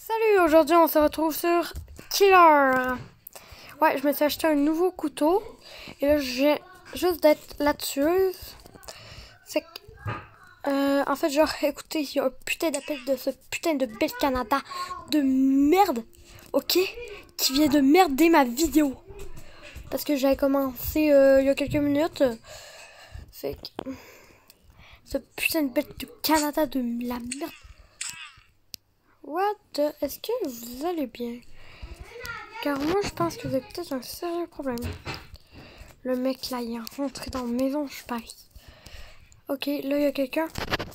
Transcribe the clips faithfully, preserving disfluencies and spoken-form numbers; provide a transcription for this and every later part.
Salut, aujourd'hui on se retrouve sur Killer. Ouais, je me suis acheté un nouveau couteau. Et là, je viens juste d'être la tueuse. C'est que... Euh, en fait, genre, écoutez, il y a un putain d'appel de ce putain de Bel Canada de merde, ok, qui vient de merder ma vidéo. Parce que j'avais commencé euh, il y a quelques minutes. C'est que... Ce putain de Bel de Canada de la merde. What? Est-ce que vous allez bien? Car moi, je pense que vous avez peut-être un sérieux problème. Le mec, là, il est rentré dans la maison, je parie. Ok, là, il y a quelqu'un.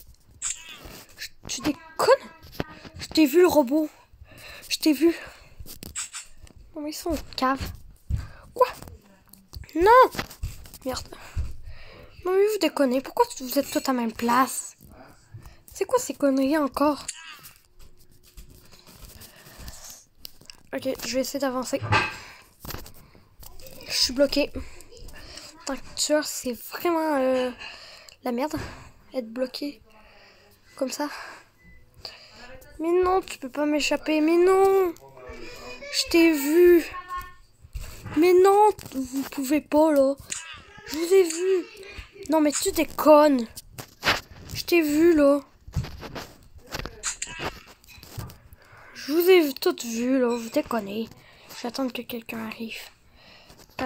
Tu déconnes? Je t'ai vu, le robot. Je t'ai vu. Non, mais ils sont cave. Quoi? Non! Merde. Non, mais vous déconnez. Pourquoi vous êtes tous à la même place? C'est quoi ces conneries encore? Ok, je vais essayer d'avancer. Je suis bloquée. Tant que tueur, c'est vraiment euh, la merde. Être bloqué comme ça. Mais non, tu peux pas m'échapper. Mais non! Je t'ai vu. Mais non, vous pouvez pas là. Je vous ai vu. Non, mais tu déconnes. Je t'ai vu là. Je vous ai toutes vues là. Vous déconnez. J'attends que quelqu'un arrive. Ah.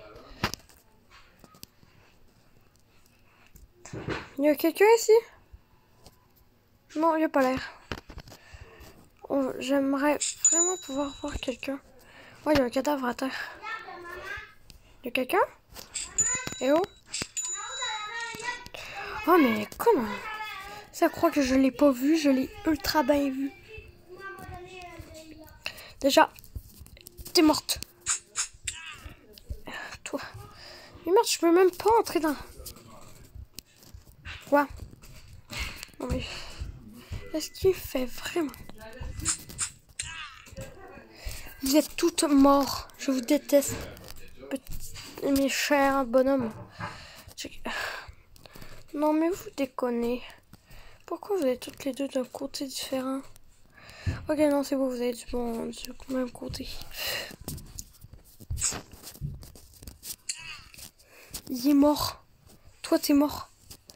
Il y a quelqu'un ici? Non, il n'y a pas l'air. Oh, j'aimerais vraiment pouvoir voir quelqu'un. Oh, il y a un cadavre à terre. Il y a quelqu'un? Eh oh? Oh, mais comment? Ça croit que je l'ai pas vu, je l'ai ultra bien vu. Déjà, t'es morte. Toi. Mais merde, je peux même pas entrer dans... Quoi? Non mais... Est-ce qu'il fait vraiment? Vous êtes toutes morts. Je vous déteste. Petit... Mes chers bonhommes. Je... Non mais vous déconnez. Pourquoi vous êtes toutes les deux d'un côté différent? Ok, non, c'est bon, vous êtes du bon, du même côté. Il est mort. Toi, t'es mort.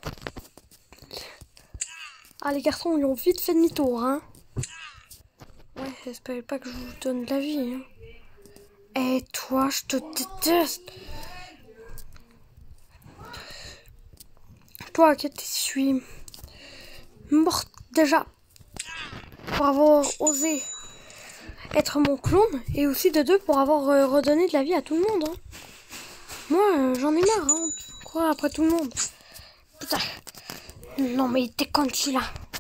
Ah, les garçons, ils ont vite fait demi-tour, hein. Ouais, j'espère pas que je vous donne de la vie, hein. Et toi, je te déteste. Toi, que tu suis morte déjà pour avoir osé être mon clone et aussi de deux pour avoir euh, redonné de la vie à tout le monde, hein. Moi, euh, j'en ai marre, hein. Quoi, après tout le monde? Putain. Non, mais t'es con, tu là.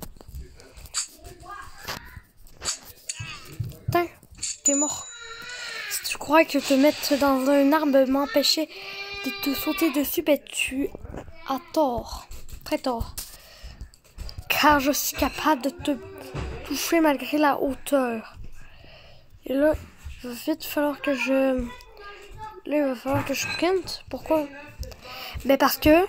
Putain, t'es mort. Si tu crois que te mettre dans un arbre m'empêchait de te sauter dessus, ben tu as tort. Très tort. Car je suis capable de te toucher malgré la hauteur. Et là, il va vite falloir que je... Là, il va falloir que je sprinte. Pourquoi? Ben parce que...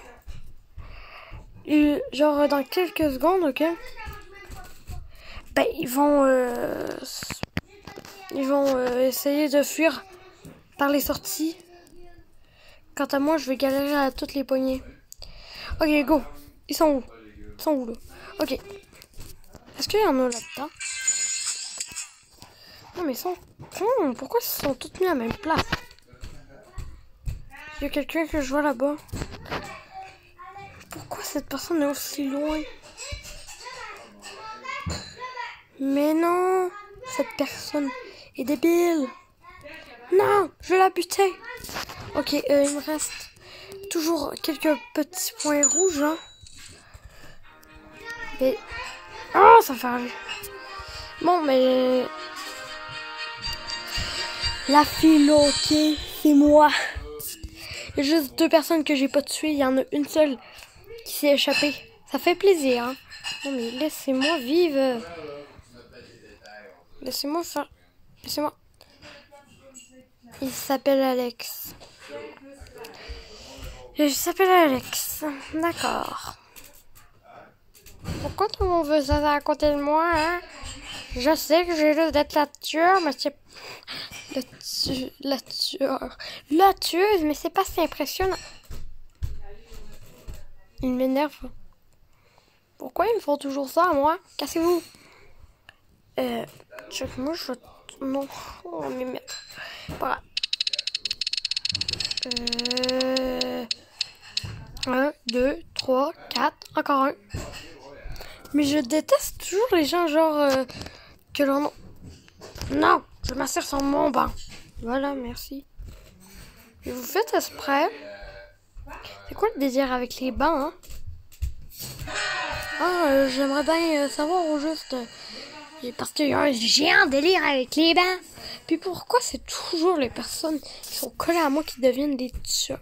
Genre, dans quelques secondes, ok? Ben, ils vont... Euh, ils vont euh, essayer de fuir par les sorties. Quant à moi, je vais galérer à toutes les poignées. Ok, go. Ils sont où? Ils sont où, là? Ok. Est-ce qu'il y en a là-dedans? Non, mais ils sont... Hum, pourquoi ils sont tous mis à la même place? Il y a quelqu'un que je vois là-bas. Pourquoi cette personne est aussi loin? Mais non! Cette personne est débile! Non! Je vais la buter! Ok, euh, il me reste toujours quelques petits points rouges, hein. Mais... Oh, ça fait rire. Bon, mais... La fille, ok, c'est moi. Il y a juste deux personnes que j'ai pas tuées. Il y en a une seule qui s'est échappée. Ça fait plaisir, hein. Non, mais laissez-moi vivre. Laissez-moi faire... Laissez-moi... Il s'appelle Alex. Il s'appelle Alex. D'accord. Pourquoi tout le monde veut ça à côté de moi, hein? Je sais que j'ai juste d'être la tueur, mais c'est... Le tu... La tueur... La tueuse, mais c'est pas si impressionnant. Il m'énerve. Pourquoi ils me font toujours ça à moi? Cassez-vous. Euh... Check, moi, je... Non. Oh, mais merde. Voilà. Euh... Un, deux, trois, quatre. Encore un. Mais je déteste toujours les gens, genre... Euh, que leur nom... Non! Je m'assire sur mon banc. Voilà, merci. Et vous faites exprès. C'est quoi le désir avec les bancs, hein? Ah, euh, j'aimerais bien euh, savoir au juste... Euh, parce qu'il y a un géant délire avec les bancs. Puis pourquoi c'est toujours les personnes qui sont collées à moi qui deviennent des tueurs?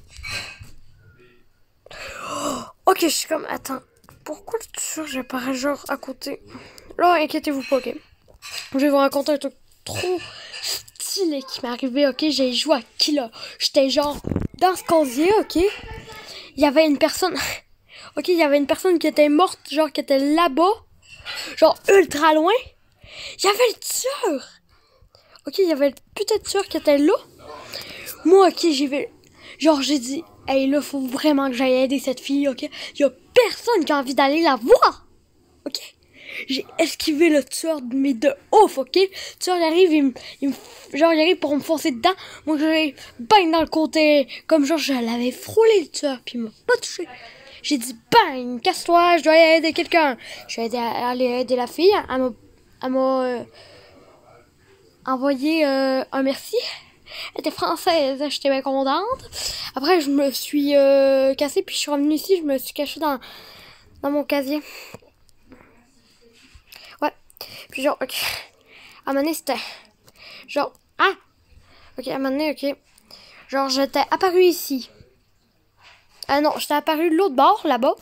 Oh, ok, je suis comme... Attends. Pourquoi le tueur, j'apparais genre à côté? Là, inquiétez-vous pas, ok? Je vais vous raconter un truc trop stylé qui m'est arrivé, ok? J'ai joué à qui, là? J'étais genre dans ce casier, ok? Il y avait une personne... ok, il y avait une personne qui était morte, genre qui était là-bas. Genre ultra loin. Il y avait le tueur. Ok, il y avait le putain de tueur qui était là. Moi, ok, j'y vais... Genre, j'ai dit... Hey, là, faut vraiment que j'aille aider cette fille, ok? Il y a personne qui a envie d'aller la voir. Ok? J'ai esquivé le tueur, mais de ouf, ok? Le tueur, il arrive, il me, il me, genre, il arrive pour me foncer dedans. Moi, j'allais bang dans le côté. Comme genre, je l'avais frôlé, le tueur, puis il m'a pas touché. J'ai dit, bang, casse-toi, je dois aller aider quelqu'un. Je vais aider, aller aider la fille. Elle m'a, elle m'a euh, envoyé euh, un merci. Elle était française, j'étais bien contente. Après, je me suis euh, cassée, puis je suis revenue ici, je me suis cachée dans, dans mon casier. Ouais. Puis genre, ok. À un moment donné, c'était... Genre, ah! Ok, à un moment donné, ok. Genre, j'étais apparue ici. Ah non, j'étais apparue de l'autre bord, là-bas.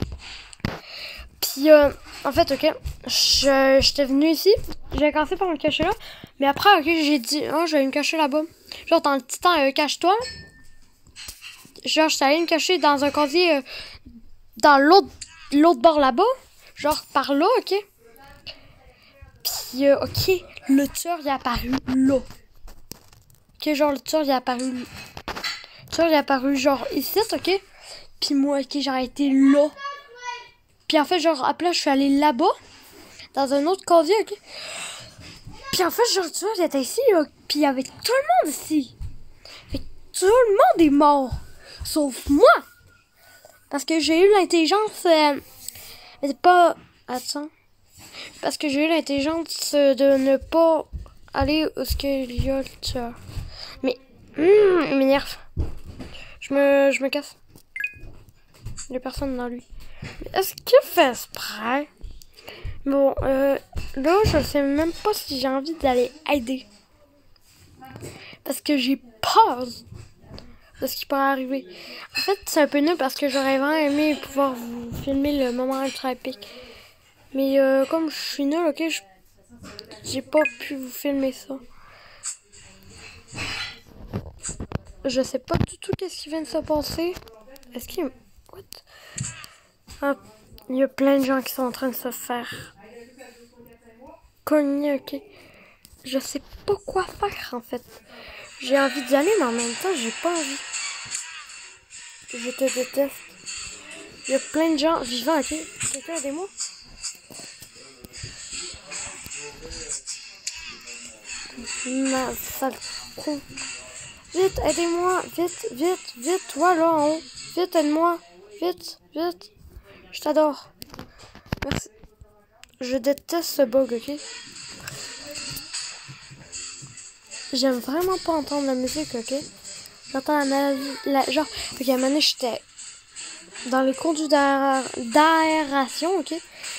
Puis, euh, en fait, ok, je, j'étais venue ici. J'ai commencé par me cacher là. Mais après, ok, j'ai dit, oh, je vais me cacher là-bas. Genre, dans le petit temps, euh, cache-toi. Genre, j'étais allée me cacher dans un casier, euh, dans l'autre, l'autre bord là-bas. Genre, par là, ok. Puis, euh, ok, le tueur, il est apparu là. Ok, genre, le tueur, il est apparu là. Le tueur, il est apparu, genre, ici, ok. Puis moi, ok, j'ai été là. Puis en fait, genre, après, je suis allée là-bas, dans un autre casier, ok. Puis en fait, genre, tu vois, j'étais ici, là, puis il y avait tout le monde ici. Fait que tout le monde est mort, sauf moi. Parce que j'ai eu l'intelligence... Euh, mais c'est pas... Attends. Parce que j'ai eu l'intelligence de ne pas aller où ce qu'il y a le tueur. Mais, hum, il m'énerve. Je me, je me casse. Il y a personne dans lui. Mais est-ce qu'il fait exprès? Bon, euh, là, je sais même pas si j'ai envie d'aller aider. Parce que j'ai peur de ce qui pourrait arriver. En fait, c'est un peu nul parce que j'aurais vraiment aimé pouvoir vous filmer le moment ultra épique. Mais euh, comme je suis nulle, ok, je j'ai pas pu vous filmer ça. Je sais pas du tout qu'est-ce qui vient de se passer. Est-ce qu'il... What? Ah, il y a plein de gens qui sont en train de se faire cogner, ok. Je sais pas quoi faire, en fait. J'ai envie d'y aller, mais en même temps, j'ai pas envie. Je te déteste. Il y a plein de gens vivants, ok. Quelqu'un aidez-moi. Ma sale con. Vite, aidez-moi. Vite, vite, vite. Toi, là, en haut. Vite, aide-moi. Vite, vite. Je t'adore. Merci. Je déteste ce bug, ok. J'aime vraiment pas entendre la musique, ok. J'entends la, la... Genre, ok, à un moment donné, j'étais dans les conduits d'aération, ok.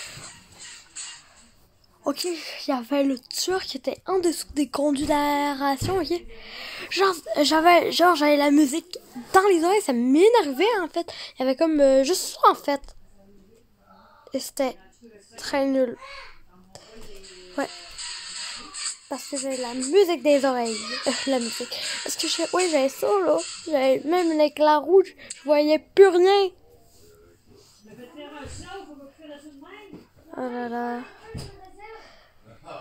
Ok, il y avait le tueur qui était en dessous des conduits d'aération, ok. Genre, j'avais genre j'avais la musique dans les oreilles, ça m'énervait, en fait. Il y avait comme euh, juste ça, en fait. Et c'était très nul. Ouais. Parce que j'avais la musique des oreilles. Euh, la musique. Parce que, je... oui, j'avais ça, là. J'avais même l'éclat rouge. Je voyais plus rien. Oh là là.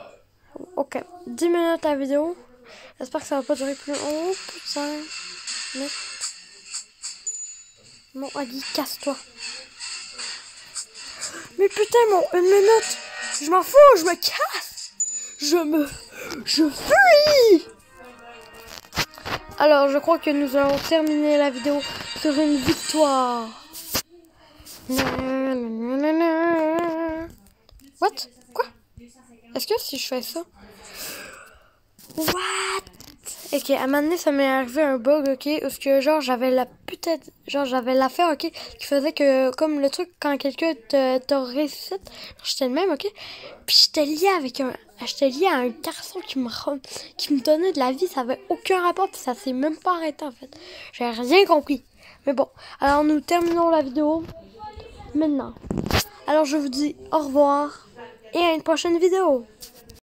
Ok, dix minutes la vidéo. J'espère que ça va pas durer plus long. Oh putain. Mais... Bon, Ali, casse-toi. Mais putain, mon une minute. Je m'en fous, je me casse. Je me... Je fuis. Alors, je crois que nous allons terminer la vidéo sur une victoire. What? Quoi? Est-ce que si je fais ça? What? Ok, à un moment donné, ça m'est arrivé un bug, ok, où ce que genre j'avais la putain, genre j'avais l'affaire, ok, qui faisait que comme le truc quand quelqu'un te, te récite, j'étais le même, ok, puis j'étais lié avec un, j'étais lié à un garçon qui me qui me donnait de la vie, ça avait aucun rapport, puis ça s'est même pas arrêté en fait, j'ai rien compris, mais bon, alors nous terminons la vidéo maintenant. Alors je vous dis au revoir et à une prochaine vidéo.